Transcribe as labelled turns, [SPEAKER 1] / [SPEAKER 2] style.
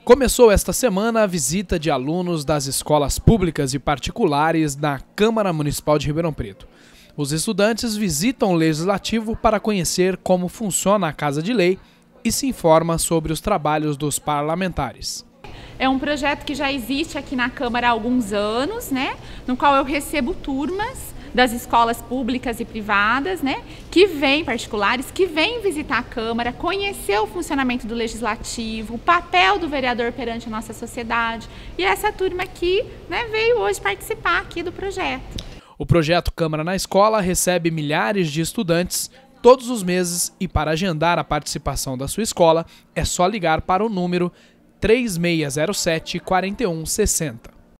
[SPEAKER 1] Começou esta semana a visita de alunos das escolas públicas e particulares na Câmara Municipal de Ribeirão Preto. Os estudantes visitam o Legislativo para conhecer como funciona a Casa de Lei e se informa sobre os trabalhos dos parlamentares.
[SPEAKER 2] É um projeto que já existe aqui na Câmara há alguns anos, no qual eu recebo turmas das escolas públicas e privadas, particulares, que vêm visitar a Câmara, conhecer o funcionamento do Legislativo, o papel do vereador perante a nossa sociedade. E essa turma aqui, veio hoje participar aqui do projeto.
[SPEAKER 1] O projeto Câmara na Escola recebe milhares de estudantes todos os meses e para agendar a participação da sua escola é só ligar para o número 3607-4160.